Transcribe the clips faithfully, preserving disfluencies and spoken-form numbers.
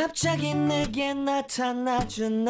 갑자기 내게 나타나준 너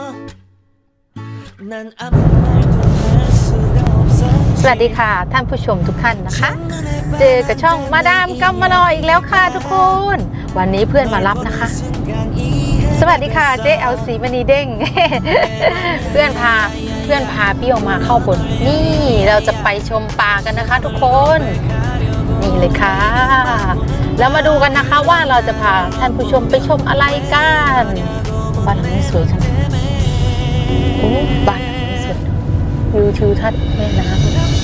난 아무 말도 할 수가 없어 สวัสดีค่ะท่านผู้ชมทุกท่านนะคะเจอกับช่องมาดามกัมมะลออีกแล้วค่ะทุกคนวันนี้เพื่อนมารับนะคะสวัสดีค่ะเจ๊เอลสีมณีเด้ง เพื่อนพาเพื่อนพาพี่ออกมาเข้าบนนี่เราจะไปชมป่ากันนะคะทุกคนนี่เลยค่ะแล้วมาดูกันนะคะว่าเราจะพาท่านผู้ชมไปชมอะไรกันบ้านหลังนี้สวยจังโอ้บ้านหลังนี้สวยวิวทิวทัศน์แม่น้ำ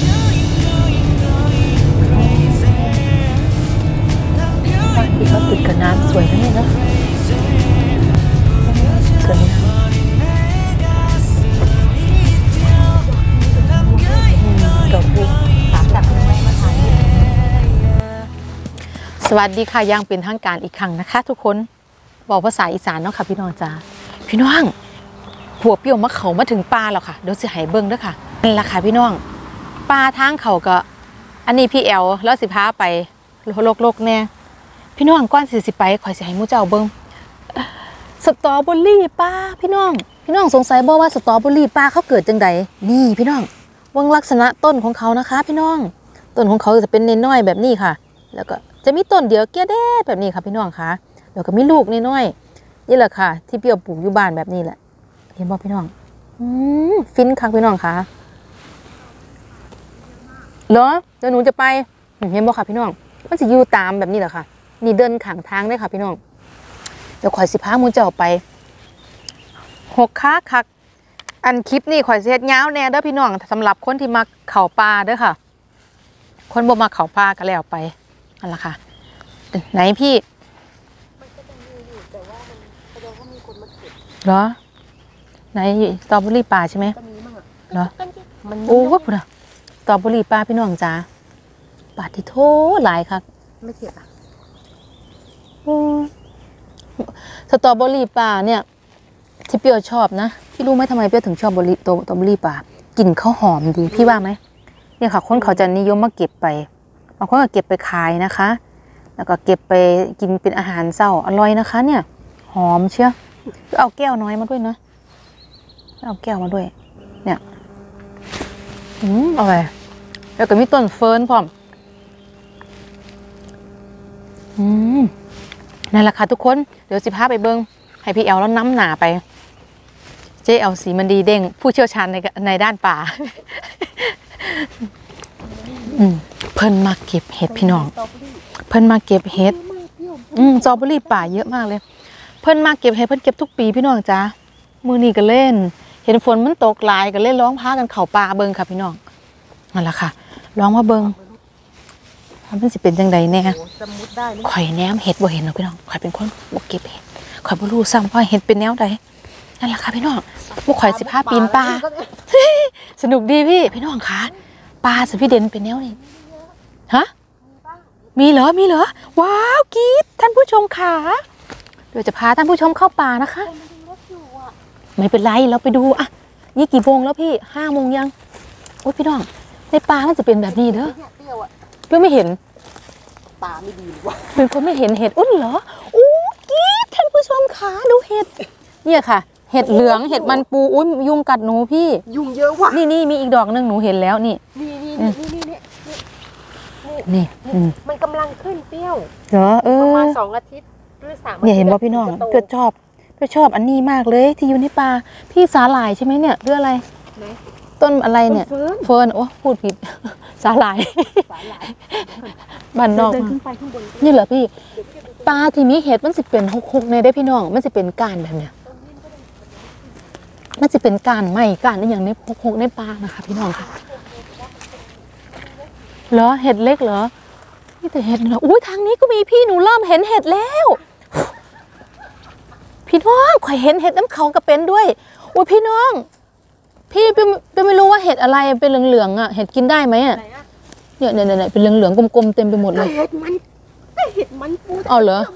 บ้านที่เขาติดกับน้ำสวยนะเนี่ยเนาะสวยนะดอกบัวถามจากคุณแม่มาถ่ายสวัสดีค่ะยังเป็นทางการอีกครั้งนะคะทุกคนบอกภาษาอีสานเนาะค่ะพี่น้องจ้าพี่น้องหัวเปรี้ยวมะเขามาถึงปลาแล้วค่ะเดี๋ยวจะให้เบิ้งด้วยค่ะนั่นแหละค่ะพี่น้องปลาทางเขาก็อันนี้พี่แอลแล้วสิพาไปโลกโลกแน่พี่น้องก้อนสี่สิบไปคอยสิให้มูเจ้าเบิ้งสตรอเบอรี่ปลาพี่น้องพี่น้องสงสัยบ่ว่าสตรอเบอรี่ปลาเขาเกิดจังใดนี่พี่น้องวงลักษณะต้นของเขานะคะพี่น้องต้นของเขาจะเป็นเน้อยๆแบบนี้ค่ะแล้วก็จะมีต้นเดียวเกี้ยเด้แบบนี้ค่ะพี่น้องค่ะแล้วก็มีลูกน้อยๆนี่แหละค่ะที่เปรี้ยวปลูกอยู่บ้านแบบนี้แหละเห็นบ่พี่น้องอืมฟินค่ะพี่น้องค่ะเหรอเดี๋ยวหนูจะไปเห็นบ่ค่ะพี่น้องมันจะอยู่ตามแบบนี้แหละค่ะนี่เดินข้างทางได้ค่ะพี่น้องเดี๋ยวข่อยสิพามูเจ้าไปหกขาคักอันคลิปนี่ข่อยเสียดยาวแน่เด้อพี่น้องสำหรับคนที่มาเข่าปลาเด้อค่ะคนบ่มาเข่าปลาก็แล้วไปนั่นแหละค่ะไหนพี่มันก็จะมีอยู่แต่ว่ามันแสดงว่ามีคนมาเก็บเหรอไหนสตรอเบอรี่ปลาใช่ไหมเหรอโอ้โหพุ่นอะสตรอเบอรี่ปลาพี่น้องจ้าปลาที่โถหลายค่ะไม่เก็บอ่ะสตรอเบอรี่ปลาเนี่ยที่เปรี้ยวชอบนะพี่รู้ไหมทำไมเปรี้ยวถึงชอบสตรอเบอรี่ปลากลิ่นเขาหอมดีพี่ว่าไหมเนี่ยค่ะคนเขาจะนิยมมาเก็บไปบางคนก็เก็บไปขายนะคะแล้วก็เก็บไปกินเป็นอาหารเช้าอร่อยนะคะเนี่ยหอมเชียวเอาแก้วน้อยมาด้วยนะเอาแก้วมาด้วยเนี่ยอืมอร่อยแล้วก็มีต้นเฟิร์นพร้อมอืมนั่นแหละค่ะทุกคนเดี๋ยวสิพาไปเบิ้งให้พี่แอลแล้วน้ำหนาไปเจ๊แอลสีมันดีเด้งผู้เชี่ยวชาญในในด้านป่าอืมเพิ่นมาเก็บเห็ดพี่น้องเพิ่นมาเก็บเห็ดอืมสตรอเบอรี่ป่าเยอะมากเลยเพิ่นมาเก็บเห็ดเพิ่นเก็บทุกปีพี่น้องจ้ามือนี่ก็เล่นเห็นฝนมันตกหลายก็เล่นร้องพากันเข่าป่าเบิงค่ะพี่น้องนั่นแหละค่ะร้องว่าเบิงมันสิเป็นจังใดแน่ข่อยแนมเห็ดบ่เห็นหรอกพี่น้องข่อยเป็นคนบ่เก็บเห็ดข่อยบ่รู้ซ้ำว่าเห็ดเป็นแนวใดนั่นแหละค่ะพี่น้องพวกข่อยสิพาปีนป่าสนุกดีพี่พี่น้องค่ะปลาสิพี่เด่นเป็นแนวนี่ฮะมีเหรอมีเหรอว้าวกีดท่านผู้ชมค่ะเดี๋ยวจะพาท่านผู้ชมเข้าป่านะคะไม่เป็นไรเราไปดูอ่ะนี่กี่โมงแล้วพี่ห้าโมงยังโอ้ยพี่น้องในป่ามันจะเป็นแบบนี้เด้อเพื่อไม่เห็นตาไม่ดีหรือวะเป็นคนไม่เห็นเห็ดอุ้นเหรออู้กีดท่านผู้ชมค่ะดูเห็ดเนี่ยค่ะเห็ดเหลืองเห็ดมันปูอุ้ยยุงกัดหนูพี่ยุงเยอะว่ะนี่นี่มีอีกดอกหนึ่งหนูเห็นแล้วนี่นี่นี่นี่นี่นี่นี่มันกำลังขึ้นเปรี้ยวเหรอเออประมาณสองอาทิตย์หรือสามเนี่ยเห็นป่ะพี่น้องเพื่อชอบเพื่อชอบอันนี้มากเลยที่อยู่ในป่าพี่สาหร่ายใช่ไหมเนี่ยเรื่องอะไรต้นอะไรเนี่ยเฟิร์นโอ้พูดผิดสาหร่ายบ้านนอกนี่เหรอพี่ปลาที่มีเห็ดมันสิเป็นหกหกในได้พี่น้องมันสิเป็นก้านแบบเนี้ยมันจะเป็นก้านไม้ก้านนี่อย่างในหกหกในปลานะคะพี่น้องค่ะเหรอเห็ดเล็กเหรอนี่แต่เห็ดเหรออุ้ยทางนี้ก็มีพี่หนูเริ่มเห็นเห็ดแล้วพี่น้องข่อยเห็นเห็ดน้ำเขากระเป็นด้วยอุ้ยพี่น้องพี่เป็นไม่รู้ว่าเห็ดอะไรเป็นเหลืองๆอ่ะเห็ดกินได้ไหมอ่ะเนี่ยเนี่ยเนี่ยเป็นเหลืองๆกลมๆเต็มไปหมดเลยเห็ดมันเห็ดมันปูเอาเหรอ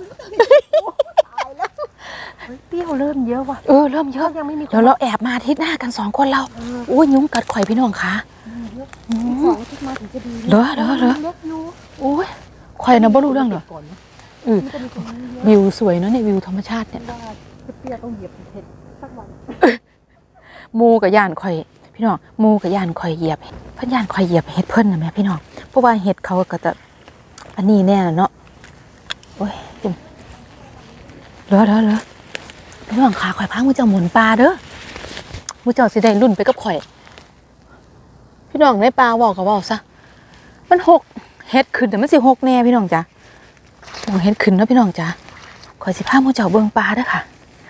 เปรี้ยวเริ่มเยอะว่ะเออเริ่มเยอะเดี๋ยวเราแอบมาอาทิตย์หน้ากันสองคนเราโอ้ยยุงกัดข่อยพี่น้องค่ะสองอาทิตย์มาถึงจะดีเหรอเหรอเหรอโอ้ยข่อยนะบ่รู้เรื่องเหรออือวิวสวยเนาะเนี่ยวิวธรรมชาติเนี่ยว่าเปรี้ยวต้องเหยียบเห็ดสักวันหมูกับย่านข่อยพี่น้องหมูกับย่านข่อยเหยียบเพิ่นย่านข่อยเหยียบเห็ดเพิ่นน่ะแม่พี่น้องเพราะว่าเห็ดเขาก็จะอันนี้แน่เนาะโอ้ยจุ่มเหลือเหลือเหลือพี่น้องขาข่อยพามูเจ้าหมุนปลาเด้อมูเจ้าสิได้รุ่นไปกับข่อยพี่น้องในปลาบอกกับว่าซะมันหกเห็ดขึ้นแต่มันสิหกแน่พี่น้องจ้ะมองเห็ดขึ้นแล้วพี่น้องจ้ะข่อยสิพามูเจ้าเบิ่งปลาเด้อค่ะ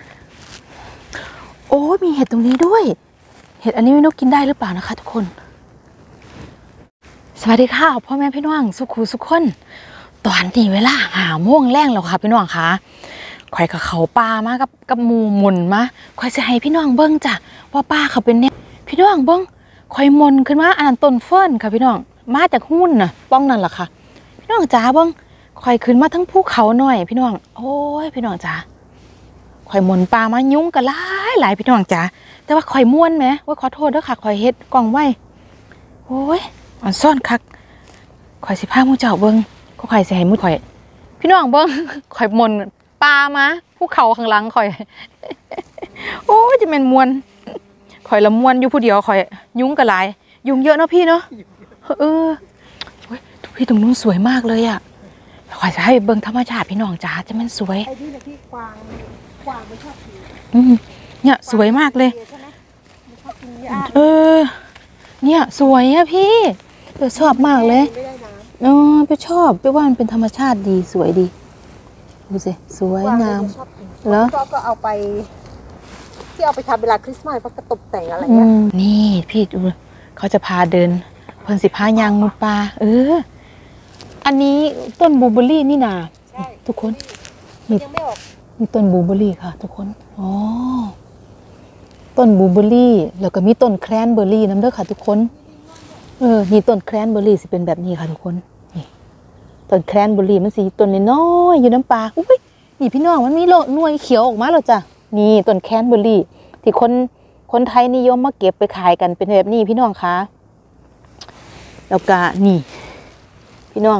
โอ้มีเห็ดตรงนี้ด้วยเห็ดอันนี้ไม่รู้กินได้หรือเปล่านะคะทุกคนสวัสดีค่ะพ่อแม่พี่น้องสุขูสุขคนตอนนี้เวลาหาโมงแรงแล้วค่ะพี่น้องค่ะข่อยกับเขาปลามากับกับหมูหมุนมาข่อยจะให้พี่น้องเบิ้งจ้ะว่าปลาเขาเป็นเนี่ยพี่น้องเบิ้งข่อยมนขึ้นมาอันนั้นต้นเฟิร์นค่ะพี่น้องมาจากหุ้นน่ะป้องนั่นแหละค่ะพี่น้องจ๋าเบิ้งข่อยขึ้นมาทั้งภูเขาหน่อยพี่น้องโอ้ยพี่น้องจ๋าข่อยมนปลามายุ่งกันหลายหลายพี่น้องจ๋าแต่ว่าข่อยม้วนไหมว่าขอโทษด้วยค่ะข่อยเฮ็ดกล่องไว้โอ้ยอ่อนซ่อนคักข่อยสิพามูเจ้าเบิ้งก็ข่อยสิให้มูข่อยพี่น้องเบิ้งข่อยมนปลามาภูเขาข้างหลังข่อยโอ้ยจะเป็นมวนข่อยละมวนอยู่ผู้เดียวข่อยยุงกระไรยุงเยอะเนาะพี่เนาะเออทุกพี่ตรงนู้นสวยมากเลยอ่ะข่อยจะให้เบิ้งธรรมชาติพี่น้องจ๋าจะมันสวยไอ้ที่เนี่ยที่กวางกวางมันชอบกินอืมเนี่ยสวยมากเลยใช่ไหมมันชอบกินหญ้าเออเนี่ยสวยอะพี่เดี๋ยวชอบมากเลยไม่ได้น้เออไปชอบไปว่ามันเป็นธรรมชาติดีสวยดีดูสิสวยำกวางงามมันชอบกินเหรอก็ก็เอาไป ที่เอาไปทำเวลาคริสต์มาสก็ตกแต่งอะไรอืเงี้ยมนี่พี่ดูเขาจะพาเดินเพิ่นสิพายางมุดปลาเอออันนี้ต้นบลูเบอร์รี่นี่นาใช่ทุกคนมันยังไม่ออกมีต้นบลูเบอร์รี่ค่ะ ทุกคนอ๋อต้นบลูเบอร์รี่แล้วก็มีต้นแครนเบอร์รี่น้ำเด้อค่ะ ทุกคนเออนี่ต้นแครนเบอร์รี่สิเป็นแบบนี้ค่ะทุกคนนี่ต้นแครนเบอร์รี่มันสิต้นน้อยๆอยู่น้ำปลาอุ้ยนี่พี่น้องมันมีโลหน่วยเขียวออกมาแล้วจ้ะนี่ต้นแครนเบอร์รี่ที่คนคนไทยนิยมมาเก็บไปขายกันเป็นแบบนี้พี่น้องคะแล้วก็นี่ พี่น้อง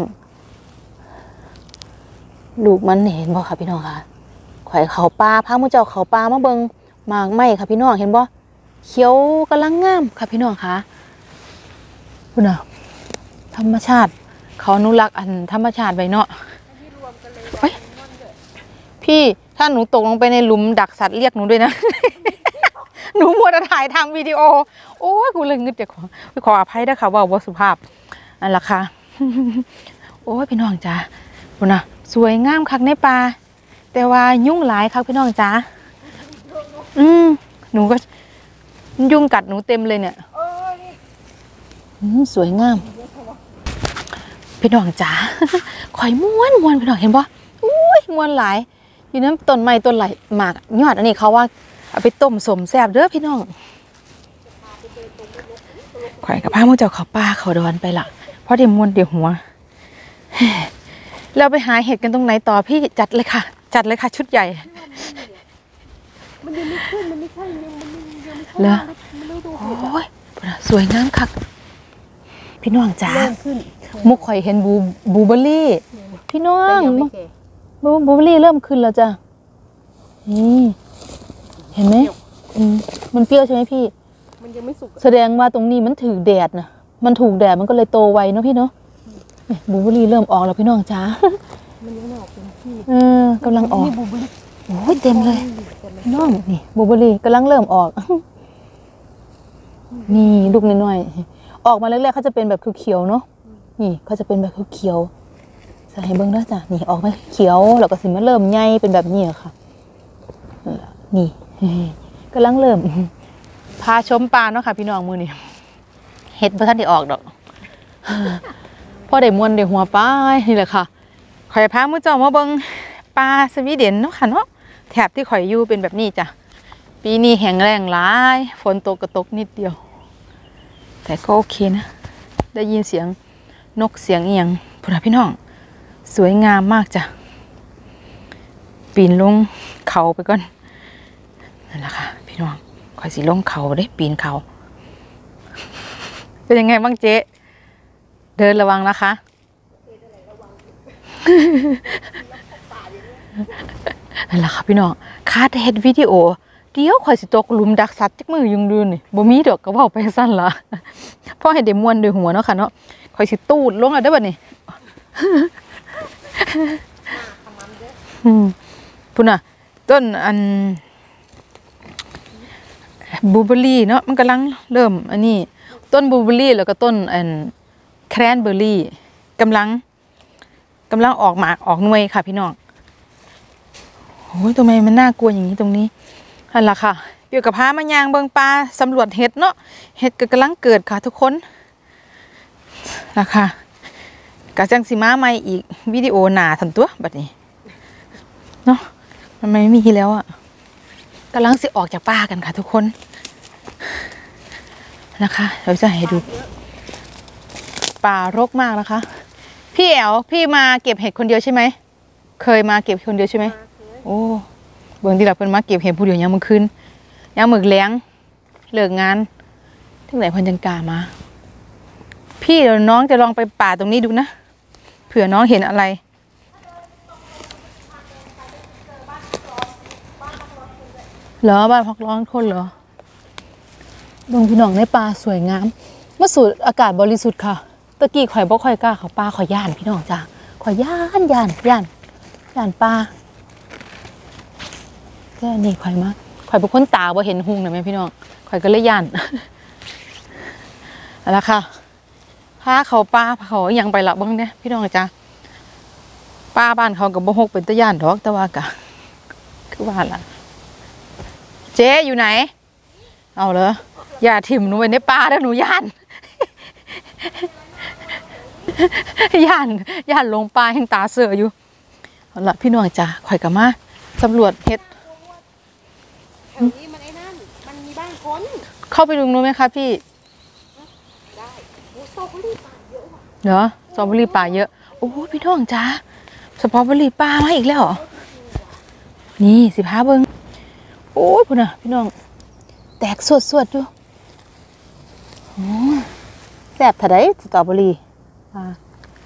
ลูกมันเห็นบ่ค่ะพี่น้องคะข่อยเขาปลาพามูเจ้าเขาปลามาเบิงหมากไม้ค่ะพี่น้องเห็นบ่เขียวกำลังงามค่ะพี่น้องคะคุณน่ะธรรมชาติเขาอนุรักษ์อันธรรมชาติไว้เนาะไปพี่ถ้าหนูตกลงไปในหลุมดักสัตว์เรียกหนูด้วยนะ หนูมัวแต่ถ่ายทำวิดีโอโอ้ยกูเลยงึดจากของขออภัยด้วยค่ะว่าบ่สุภาพอันละค่ะ โอ้ยพี่น้องจ้าคุณน่ะสวยงามคักในป่าแต่ว่ายุ่งหลายครับพี่น้องจ้าอืมหนูก็ยุ่งกัดหนูเต็มเลยเนี่ยอืมสวยงามพี่น้องจ้า ข่อยม้วนม้วนพี่น้องเห็นปะอุ้ยม้วนหลายอยู่น้ำต้นไม้ต้นไหลหมากยอดอันนี้เขาว่าเอาไปต้มสมแซ่บเด้อพี่น้องข่อยกับพามูเจ้าเขาป่าเขาดอนไปละเพราะเดี๋ยวม้วนเดี๋ยวหัวเราไปหาเห็ดกันตรงไหนต่อพี่จัดเลยค่ะ จัดเลยค่ะชุดใหญ่มันยังไม่ขึ้นมันไม่ใช่ยังมันยังไม่ใช่เหรอมันไม่ดูโอเห็ดอะ้ยสวยงามคักพี่น้องจ้าเริ่มขึ้นมุกข่อยเห็นบูบูเบอร์รี่ พี่น้อแต่งยังไม่แก่บูบูเบอร์รี่เริ่มขึ้นแล้วจ้ะนี่เห็นไหมอืมมันเปรี้ยวใช่ไหมพี่มันยังไม่สุกอะแสดงว่าตรงนี้มันถูกแดดนะมันถูกแดดมันก็เลยโตไวเนาะพี่เนาะนี่บูเบอร์รี่เริ่มออกแล้วพี่น้องจ้ามันยังไม่ออกเป็นที่เออกำลังออกนี่บูเบอรี่โอ้ยเต็มเลยพี่น้องนี่บูเบอร์รี่กำลังเริ่มออก นี่ลูกน้อยๆออกมาแรกๆเขาจะเป็นแบบเขียวๆเนาะนี่เขาจะเป็นแบบเขียวๆใส่ให้เบิ้งด้วยจ้ะนี่ออกมาเขียวแล้วก็สิมาเริ่มใหญ่เป็นแบบนี้ค่ะนี่ กำลังเริ่ม พาชมปลาเนาะค่ะพี่น้องมือนี่เฮ็ดบ่ทันได้ออกดอก พอได้มวนได้หัวปลานี่แหละค่ะข่อยพามื้อเจ้ามาเบิ่งปลาสวีเดนเนาะค่ะเนาะแถบที่ข่อยอยู่เป็นแบบนี้จ้ะปีนี้แห้งแล้งหลายฝนตกก็ตกนิดเดียวแต่ก็โอเคนะได้ยินเสียงนกเสียงอีหยังพุ่นน่ะพี่น้องสวยงามมากจ้ะปีนลงเขาไปก่อนนั่นแหละค่ะพี่น้องข่อยสิลงเขาได้ปีนเขาเป็นยังไงบ้างเจ๊เดินระวังนะคะนั่นแหละค่ะพี่น้องคาดเฮ็ดวิดีโอเดี๋ยวข่อยสิตกหลุมดักสัตว์จักมือยุงดูนี่บ่มีดอกก็เว้าไปซั่นล่ะพอให้ได้ม่วนด้วยหัวเนาะค่ะเนาะข่อยสิตูดลงแล้วเด้อบัดนี้อืมพุ่นน่ะต้นอันบลูเบอร์รี่เนาะมันกำลังเริ่มอันนี้ต้นบลูเบอร์รี่แล้วก็ต้นอันแครนเบอร์รี่กำลังกำลังออกหมากออกหน่วยค่ะพี่น้องโอ้ยทำไมมันน่ากลัวอย่างนี้ตรงนี้นั่นล่ะค่ะเกี่ยวกับพามายางเบิงปลาสำรวจเห็ดเนาะเห็ดก็กำลังเกิดค่ะทุกคนล่ะค่ะกะจังสิมาใหม่อีกวิดีโอหนาทันตัวบัดนี้เนาะมันไม่มีแล้วอ่ะกำลังสิออกจากป่ากันค่ะทุกคนนะคะเราจะให้ดูป่ารกมากนะคะพี่แอ๋วพี่มาเก็บเห็ดคนเดียวใช่ไหมเคยมาเก็บคนเดียวใช่ไหมโอ้เบื้องที่เราเพิ่นมาเก็บเห็ดผู้เดียวยังมื้อคืนยังมื้อแลงเลิกงานทั้งไหนเพิ่นจังกล้ามาพี่เดี๋ยวน้องจะลองไปป่าตรงนี้ดูนะเผื่อน้องเห็นอะไรเหรอบ้านพักร้อนคนเหรอดงพี่น้องในป่าสวยงามมาสูดอากาศบริสุทธิ์ค่ะตะกี้ข่อยบ่ค่อยกล้าเข้าป่าข่อยย่านพี่น้องจ้าข่อยย่านย่านย่านย่านป่าก็นี่ข่อยมาข่อยเป็นคนตาบ่เห็นหุงนะแม่พี่น้องข่อยก็เลยย่านเอาละค่ะพาเขาป่าเขายังไปละบ้างเนี่ยพี่น้องจ้าป่าบ้านเขากับบ่ฮกเป็นตะย่านดอกแต่ว่ากะคือว่าล่ะเจ๊อยู่ไหนเอาเหรออย่าถิ่มหนูไปในป่าแล้วหนูย่านย่านย่านลงป่าแห่งตาเสืออยู่เอาละพี่น้องจ้าข่อยกับมาสำรวจเฮ็ดแถวนี้มันไอ้นั่นมันมีบ้านคนเข้าไปดูนู้นไหมคะพี่ได้โอ้สตรอเบอรี่ป่าเยอะว่ะเหรอสตรอเบอรี่ป่าเยอะโอ้พี่น้องจ้าสตรอเบอรี่ป่ามาอีกแล้วเหรอนี่สิพาเบิ้งโอ้ยพุ่นน่ะพี่น้องแตกสวดสวดอยู่โอ้แซ่บถ้าได้สตรอเบอรี่อ่า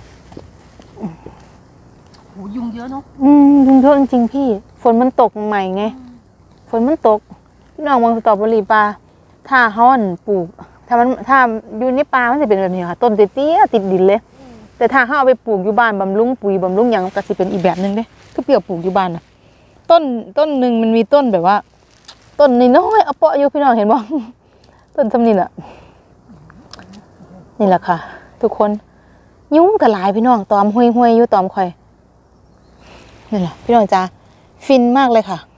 โหยุงเยอะเนาะอืมยุงเยอะจริงๆพี่ฝนมันตกใหม่ไงฝนมันตกพี่น้องมองสตรอเบอรี่ป่าถ้าเขาอันปลูกถ้ามันถ้าอยู่ในป่ามันจะเป็นแบบนี้ค่ะต้นเตี้ยๆติดดินเลยแต่ถ้าเขาเอาไปปลูกอยู่บ้านบำรุงปุ๋ยบำรุงอย่างก็สิเป็นอีกแบบนึงเด้คือเปรียบปลูกอยู่บ้านน่ะต้นต้นหนึ่งมันมีต้นแบบว่าต้นน้อยๆเอาเปาะอยู่พี่น้องเห็นบ่ต้นสำนินอ่ะนี่แหละค่ะทุกคนยุงกระหลายพี่น้องตอมห้วยๆอยู่ตอมข่อยนี่แหละพี่น้องจ้าฟินมากเลยค่ะ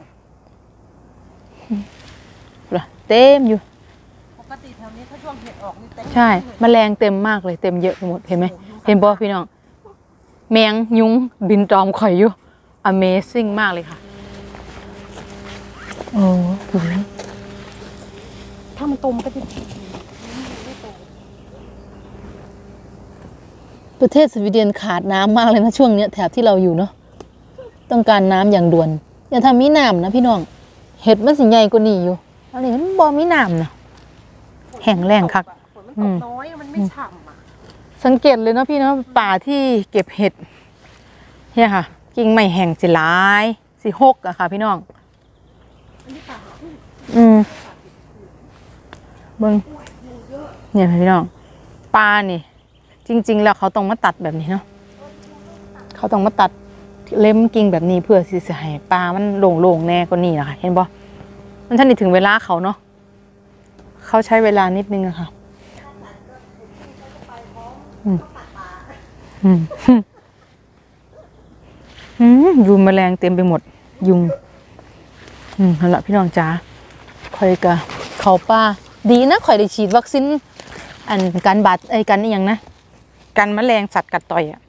เต็มอยู่ปกติแถวนี้ถ้าช่วงเห็ดออกนี่เต็มใช่แมลงเต็มมากเลยเต็มเยอะไปหมดเห็นไหมเห็นบ่พี่น้องแมงยุงบินตอมข่อยอยู่ Amazing มากเลยค่ะโอ้โหถ้ามันโตมันก็จะประเทศสวีเดนขาดน้ำมากเลยนะช่วงนี้แถบที่เราอยู่เนาะต้องการน้ำอย่างด่วนอย่าทำมีน้ำนะพี่น้องเห็ดมันสิใหญ่กว่านี้อยู่อะไรมันบ่มีน้ำนะแห้งแล้งคักฝนมันตกน้อยมันไม่ฉ่ำอ่ะสังเกตเลยเนาะพี่เนาะป่าที่เก็บเห็ดเนี่ยค่ะกิ่งไม้แห้งสิหลายสิหกอะค่ะพี่น้องอืมเบิ้งเนี่ยพี่น้องปลานี่จริงๆแล้วเขาต้องมาตัดแบบนี้เนาะเขาต้องมาตัดเล็มกิ่งแบบนี้เพื่อที่จะให้ปลามันโล่งๆแน่กว่านี้นะคะเห็นบ่มันท่านนี่ถึงเวลาเขาเนาะเขาใช้เวลานิดนึงอะค่ะอืมอืมอืมยุงแมลงเต็มไปหมดยุงอืมนั่นแหละพี่น้องจ๋าข่อยกะเขาป้าดีนะข่อยได้ฉีดวัคซีนอันการบาดไอ้กันนี่ยังนะกันแมลงสัตว์กัดต่อยอ่ะ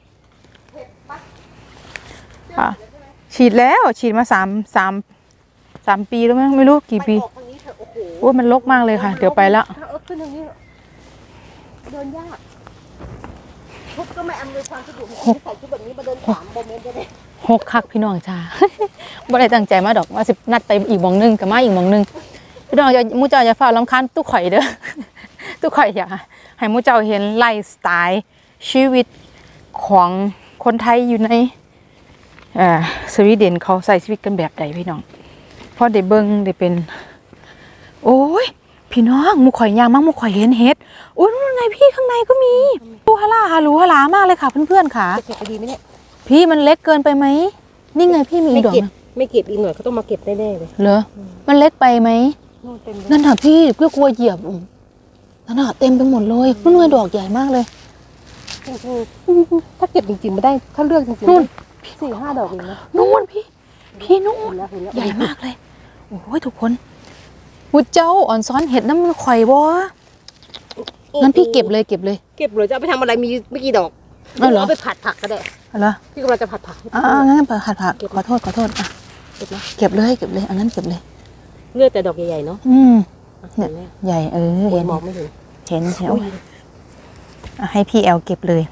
อ่ะฉีดแล้วฉีดมาสามสามสามปีแล้วมั้งไม่รู้กี่ปีโอ้มันรกมากเลยค่ะเดี๋ยวไปแล้วถ้าเออขึ้นทางนี้เดินยากชุดก็ไม่อำนวยความสะดวกใส่ชุดแบบนี้มาเดินสามโมเมนต์ได้หกคักพี่น้องจ้าบ่ได้ตั้งใจมาดอกว่าสินัดไปอีกหม่องนึงกับมาอีกหม่องนึงพี่น้องจะมูเจ้าจะฝ่ารำคาญตู้ข่อยเด้อตู้ข่อยอยากให้มูเจ้าเห็นไลฟ์สไตล์ชีวิตของคนไทยอยู่ในอ่าสวีเดนเขาใส่ชีวิตกันแบบใดพี่น้องพอได้เบิ่งได้เป็นโอ้ยพี่น้องหมูข่อยยางมากหมูข่อยเห็นเห็ดโอ้ยนู่นไงพี่ข้างในก็มีดูฮาร่าฮารูฮาลามากเลยค่ะเพื่อนๆค่ะจะเก็บไปดีไหมเนี่ยพี่มันเล็กเกินไปไหมนี่ไงพี่มีอีไม่กดอกเก็บนะไม่เก็บอีกหน่อยเขาต้องมาเก็บแน่ๆเลยเหรอมันเล็กไปไหมนู่นเต็มเลยนั่นน่ะพี่เพื่อกลัวเหยียบอืมนั่นน่ะเต็มไปหมดเลยนู่นไงดอกใหญ่มากเลยจริงๆถ้าเก็บจริงๆไม่ได้ถ้าเลือกจริงๆนู่นสี่ห้าดอกเองนะนู่นพี่พี่นู่เห็นนแล้วเห็นแล้วใหญ่มากเลยโอ้ยทุกคนวุ้เจ้าอ่อนซ้อนเห็ดน้ำมันข่อยบ่งั้นพี่เก็บเลยเก็บเลยเก็บเลยจะเอาไปทำอะไรมีไม่กี่ดอกเอาเหรอเอาไปผัดผักก็ได้เอาเหรอพี่กำลังจะผัดผักให้อ่าพี่งั้นเปิดหัดผักขอโทษขอโทษอ่ะเก็บนะเก็บเลยเก็บเลยอันนั้นเก็บเลยเลือกแต่ดอกใหญ่ๆเนาะอืมอ่ะเนี่เห็ยนไหมใหญ่เออโอ้เห็ยนมองไม่เห็นเห็นเห็นอุ้ยอ่ะให้พี่แอลเก็บเลย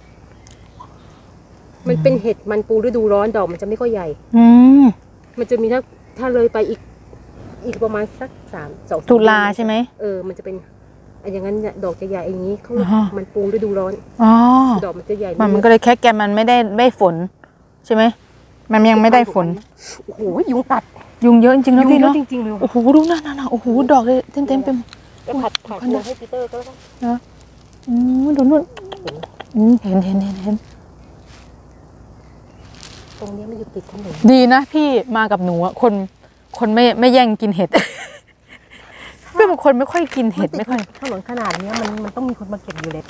มันเป็นเห็ดมันปูฤดูร้อนดอกมันจะไม่ค่อยใหญ่อืมมันจะมีถ้าถ้าเลยไปอีก อีกประมาณสักสามสองตุลาใช่ไหมเออมันจะเป็นอันอย่างนั้นเนี่ยดอกจะใหญ่อย่างนี้เขาอ๋อมันปูฤดูร้อนอ๋อดอกมันจะใหญ่มันมันก็เลยแค่แกมันไม่ได้ไม่ฝน ใช่ไหมมันยังไม่ได้ฝนโอ้โหยุงกัดยุงเยอะจริงๆนะยุงพี่เยอะเนาะจริงๆเลยโอ้โหดูนั่นน่ะโอ้โหดอกเลยเต็มเต็มเต็มจะผัดผักพันลงให้ปีเตอร์ก็ได้อืมดูนู่นอืมเห็นเห็นเห็นเห็นตรงนี้มันอยู่ติดถนนดีนะพี่มากับหนูอะคนคนไม่ไม่แย่งกินเห็ด เป็นคนไม่ค่อยกินเห็ดไม่ค่อยถนนขนาดเนี้ยมันมันต้องมีคนมาเก็บอยู่เลย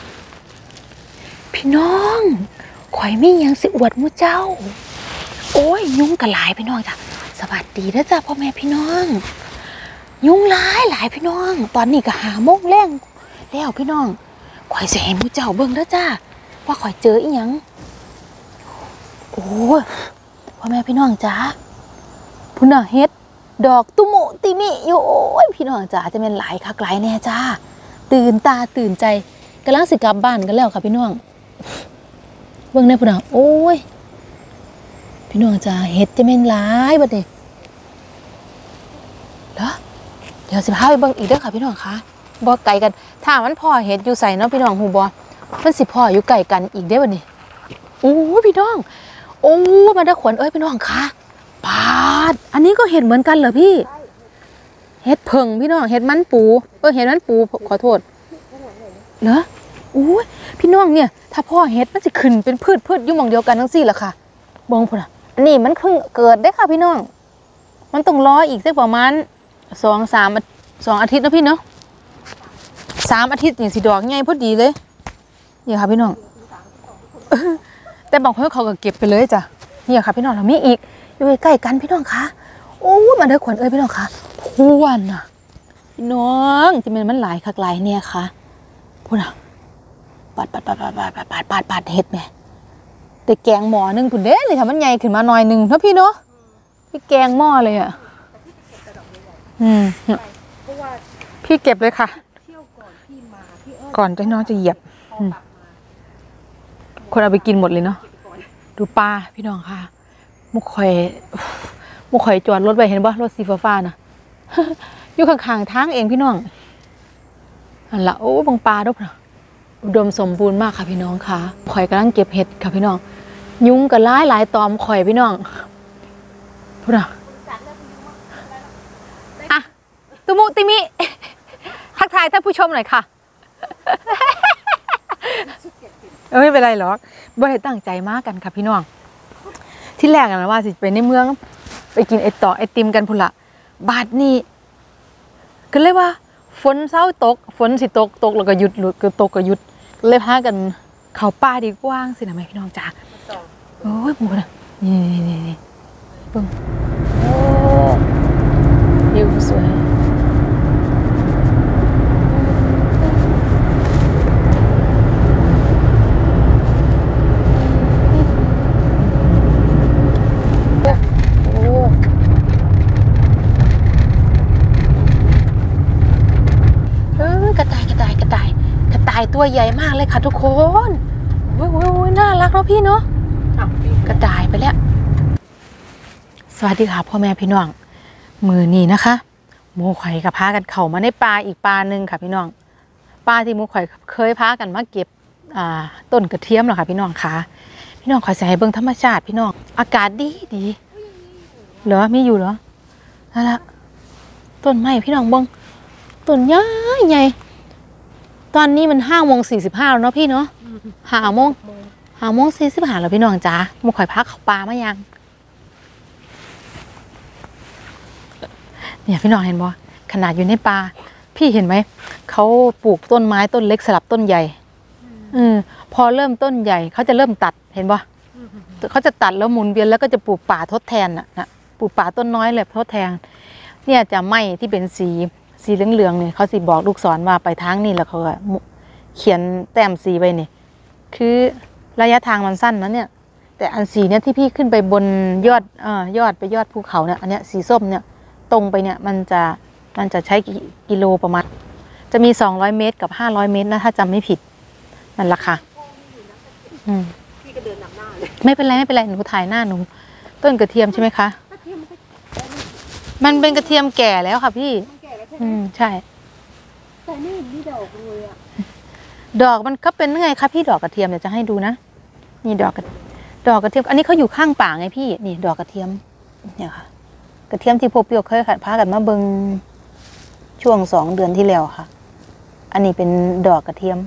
พี่น้องข่อยมีหยังสิอวดหมู่เจ้า โอ้ยยุงกะหลายพี่น้องจ้ะสวัสดีนะจ้ะพ่อแม่พี่น้อง ยุงหลายหลายพี่น้อง ตอนนี้ก็หาโมงแรงแล้วพี่น้องข่อยสิให้หมู่เจ้าเบิ่งเด้อจ้าว่าข่อยเจออีหยังโอ้ยพ่อแม่พี่น้องจ้าพุ่นน่ะเฮ็ดดอกตุโมติมิอยู่โอ้ยพี่น้องจ้าจะเป็นหลายคักหลายแน่จ้าตื่นตาตื่นใจกำลังสิกลับบ้านกันแล้วค่ะพี่น้องเบิ่งได้พุ่นน่ะโอ้ยพี่น้องจ้าเฮ็ดจะเป็นหลายบัดนี้เหรอเดี๋ยวสิพาไปเบิ่งอีกเด้อค่ะพี่น้องคะบ่ไกลกันถ้ามันพ่อเฮ็ดอยู่ใส่เนาะพี่น้องฮู้บ่มันสิพ่ออยู่ไกลกันอีกเด้อบัดนี้โอ้ยพี่น้องโอ้มาได้ขวัญเอ้ยพี่น้องคะปาดอันนี้ก็เห็ดเหมือนกันเหรอพี่เห็ดเพิงพี่น้องเห็ดมันปูเออเห็ดมันปูขอโทษเหรอโอ้ยพี่น้องเนี่ยถ้าพ่อเห็ดมันจะขึ้นเป็นพืชพืชอยู่หม่องเดียวกันทั้งสี่แหละค่ะบองพุ่นอ่ะอันนี้มันเพิ่งเกิดได้ค่ะพี่น้องมันต้องรออีกสักประมาณสองสามสองอาทิตย์นะพี่เนาะสามอาทิตย์นี่สิดอกไงพอดีเลยนี่ค่ะพี่น้องแต่บางคนเขาก็เก็บไปเลยจ้ะนี่ค่ะพี่น้องเรามีอีกอยู่ใกล้ๆกันพี่น้องคะโอ้มาเด้อขวัญเอ้ยพี่น้องคะพวนน่ะพี่น้องที่มันมันหลายคักหลายเนี่ยค่ะพูดน่ะปาดปาดปาดปาดปาดปาดปาดปาดปาดเห็ดแม่แต่แกงหม้อหนึ่งคุณเด้เลยค่ะมันใหญ่ขึ้นมาหน่อยหนึ่งเนาะพี่เนาะพี่แกงหม้อเลยอ่ะอืมพี่เก็บเลยค่ะก่อนจะน้องจะเหยียบคนเอาไปกินหมดเลยเนาะดูปลาพี่น้องค่ะมุกข่อยมุกข่อยจอดรถไปเห็นป่ะรถสีฟ้าๆน่ะ อยู่ข้างๆทางเองพี่น้องอันละโอ้บังปลาด้วยนะอุดมสมบูรณ์มากค่ะพี่น้องค่ะข่อยกำลังเก็บเห็ดค่ะพี่น้องยุงกับหลายหลายตอมข่อยพี่น้องพูดนะอ่ะตุมุติมิ ทักทายท่านผู้ชมหน่อยค่ะ ไม่เป็นไรหรอกบ่ได้ตั้งใจมากกันค่ะพี่น้องที่แรกกันนะว่าสิไปในเมืองไปกินไอต่อไอติมกันพุ่นละบาดนี้ก็เลยว่าฝนเศร้าตกฝนสิตกตกแล้วก็หยุดหลุดก็ตกก็หยุดก็เลยพากันเข้าป่าดีกว้างสินะแม่พี่น้องจ๋าโอ้ยหมูนะนี่นี่นี่นี่เบิ่งโอ้วิวสวยตัวใหญ่มากเลยค่ะทุกคนโอ้ยโอ้ยน่ารักเนาะพี่เนาะกระต่ายไปแล้วสวัสดีค่ะพ่อแม่พี่น้องมือนี้นะคะหมูข่อยกับพากันเข่ามาในปลาอีกปลาหนึ่งค่ะพี่น้องปลาที่หมูข่อยเคยพากันมาเก็บอ่าต้นกระเทียมหรอค่ะพี่น้องค่ะพี่น้องขอใส่เบิ่งธรรมชาติพี่น้องอากาศดีดีเหรอมีอยู่เหรอนั่นละต้นไม้พี่น้องเบิ่งต้นใหญ่ใหญ่ตอนนี้มันห้าโมงสี่สิบห้าแล้วเนาะพี่เนาะห้าโมงห้าโมงสี่สิบห้าแล้วพี่น้องจ๋ามุข่อยพักเขาปลามายังเนี่ยพี่น้องเห็นบ่ขนาดอยู่ในป่าพี่เห็นไหมเขาปลูกต้นไม้ต้นเล็กสลับต้นใหญ่อืมพอเริ่มต้นใหญ่เขาจะเริ่มตัดเห็นบ่เขาจะตัดแล้วหมุนเวียนแล้วก็จะปลูกป่าทดแทนน่ะนะปลูกป่าต้นน้อยเลยทดแทนเนี่ยจะไม้ที่เป็นสีสีเหลืองๆเนี่ยเขาสิบอกลูกศรว่าไปทางนี้แล้วเขาก็เขียนแต้มสีไปนี่คือระยะทางมันสั้นนะเนี่ยแต่อันสีเนี่ยที่พี่ขึ้นไปบนยอดเอ่อยอดไปยอดภูเขาเนี่ยอันเนี้ยสีส้มเนี่ยตรงไปเนี่ยมันจะมันจะใช้กิโลประมาณจะมีสองร้อยเมตรกับห้าร้อยเมตรนะถ้าจำไม่ผิดนั่นแหละค่ะอืมพี่ก็เดินนำหน้าเลยไม่เป็นไรไม่เป็นไรหนูถ่ายหน้าหนูต้นกระเทียมใช่ไหมคะกระเทียมมันก็มันเป็นกระเทียมแก่แล้วค่ะพี่มันแก่แล้วใช่ไหมอืมใช่แต่ไม่เห็นมีดอกเลยอ่ะดอกมันก็เป็นไงคะพี่ดอกกระเทียมเดี๋ยวจะให้ดูนะนี่ดอกกระดอกกระเทียมอันนี้เขาอยู่ข้างป่าไงพี่นี่ดอกกระเทียมเนี่ยค่ะกระเทียมที่พวกเปียวเคยขัดพากันมาเบิงช่วงสองเดือนที่แล้วค่ะอันนี้เป็นดอกกระเทียม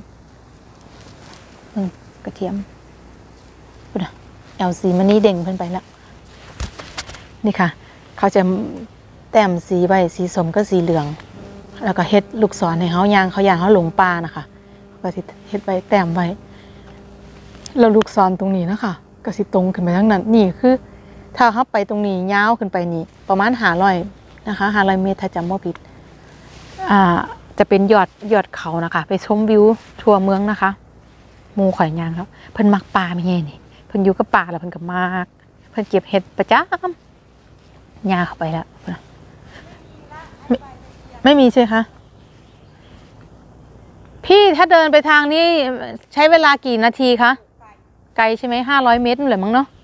กระเทียมดูนะเอลซีมันนี่เด่งเพิ่นไปแล้วนี่ค่ะเขาจะแต้มสีใบสีส้มก็สีเหลืองแล้วก็เฮ็ดลูกศรให้เขายางเขายางเขาหลงป่านะคะก็สิเฮ็ดใบแต้มไว้แล้วลูกศรตรงนี้นะคะก็สิตรงขึ้นไปทั้งนั้นนี่คือถ้าเขาไปตรงนี้ยาวขึ้นไปนี่ประมาณห้าร้อยนะคะห้าร้อยเมตรถ้าจำไม่ผิดอ่าจะเป็นยอดยอดเขานะคะไปชมวิวทั่วเมืองนะคะหมู่ข่อยยางแล้วเพิ่นมักป่าไม่ใช่นี่เพิ่นอยู่กับป่าแล้วเพิ่นก็มากเพิ่นเก็บเห็ดประจำยาเข้าไปแล้วไม่ไม่มีใช่คะพี่ถ้าเดินไปทางนี้ใช้เวลากี่นาทีคะไกลใช่ไหมห้าร้อยเมตรนั่นแหละมั้งเนาะ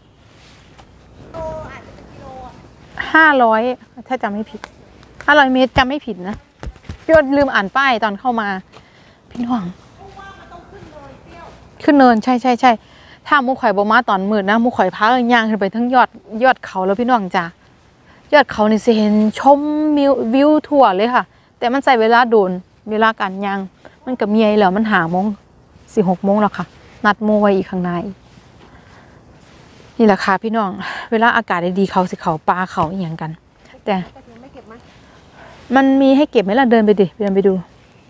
ห้าร้อยถ้าจำไม่ผิดห้าร้อยเมตรจำไม่ผิดนะพี่ว่าลืมอ่านป้ายตอนเข้ามาพี่น้องขึ้นเนินใช่ใช่ใช่ถ้ามุข่อยบอมาตอนมืดนะมุข่อยพาย่างขึ้นไปทั้งยอดยอดเขาแล้วพี่น้องจ้ายอดเขานี่สิเห็นชมวิววิวทั่วเลยค่ะแต่มันใส่เวลาโดนเวลาการย่างมันกับเมียแล้วมันหาโมงสี่หกโมงแล้วค่ะนัดโมไว้อีกข้างในนี่แหละค่ะพี่น้องเวลาอากาศดีๆเขาสิเขาปลาเขาอย่างกันแต่มันมีให้เก็บไหมล่ะเดินไปดิเดินไปดู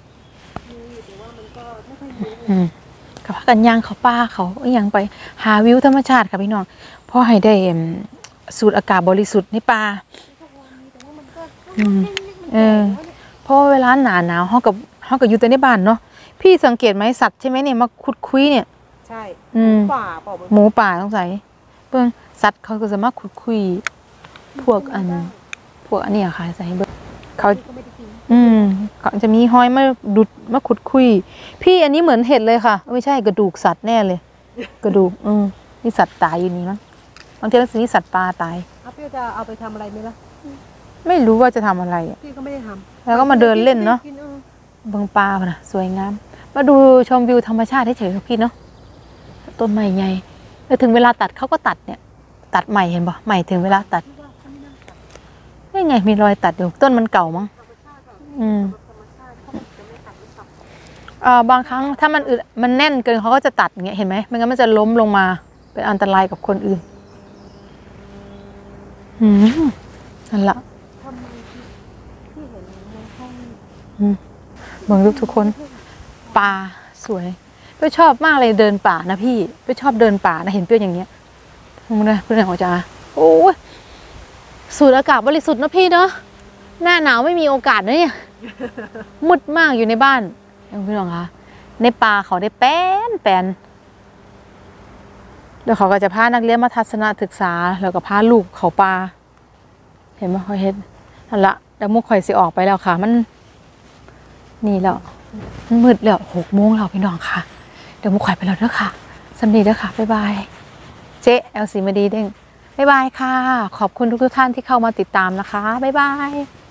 อืมกับกันย่างเขาป้าเขาอย่างไปหาวิวธรรมชาติค่ะพี่น้องเพราะให้ได้สูดอากาศบริสุทธิ์ในป่าอืมเออเพราะเวลาหนาหนาวเขากับเขากับอยู่แต่ในบ้านเนาะพี่สังเกตไหมสัตว์ใช่ไหมเนี่ยมาคุดคุยเนี่ยใช่อืมป่าเปล่าหมูป่าต้องใส่เบิ่งสัตว์เขาก็จะมาคุดคุยพวกอันพวกอันนี้ค่ะใส่เบิ่งเขาอืมเขาจะมีห้อยมาดุดมาขุดคุยพี่อันนี้เหมือนเห็ดเลยค่ะไม่ใช่กระดูกสัตว์แน่เลยกระดูกอืมนี่สัตว์ตายอยู่นี่มั้งบางทีมันมีสัตว์ปลาตายเอาพี่จะเอาไปทำอะไรไหมล่ะไม่รู้ว่าจะทำอะไรพี่ก็ไม่ได้ทำแล้วก็มาเดินเล่นเนาะเบิ่งปลาน่ะสวยงามมาดูชมวิวธรรมชาติเฉยๆพี่เนาะต้นไม้ใหญ่แล้วถึงเวลาตัดเขาก็ตัดเนี่ยตัดใหม่เห็นป่ะใหม่ถึงเวลาตัดนี่ไงมีรอยตัดอยู่ต้นมันเก่ามั้งอืมอ่าบางครั้งถ้ามันอึดมันแน่นเกินเขาก็จะตัดอย่างเงี้ยเห็นไหมไม่งั้นมันจะล้มลงมาเป็นอันตรายกับคนอื่นอืมนั่นแหละอืมมองรูปทุกคนป่าสวยเป้ชอบมากเลยเดินป่านะพี่เป้ชอบเดินป่านะเห็นเป้อย่างเงี้ยมึงเลยเพื่อนของจ๋าโอ้ยสูดอากาศบริสุทธิ์นะพี่เนาะหน้าหนาวไม่มีโอกาสนะเนี่ยมืดมากอยู่ในบ้านพี่น้องคะในป่าเขาได้แป้นแป้นเดี๋ยวเขาก็จะพานักเรียนมาทัศนศึกษาแล้วก็พาลูกเขาป่าเห็นไหมเขาเห็นนั่นละแล้วมุกข่อยสิออกไปแล้วค่ะมันนี่แล้วมันมืดแล้วหกโมงแล้วพี่น้องค่ะเดี๋ยวมุกข่อยไปแล้วเด้อค่ะสวัสดีเด้อค่ะบ๊ายบายเจ๊เอลซีมาดีเด้งบ๊ายบายค่ะขอบคุณทุกท่านที่เข้ามาติดตามนะคะบ๊ายบาย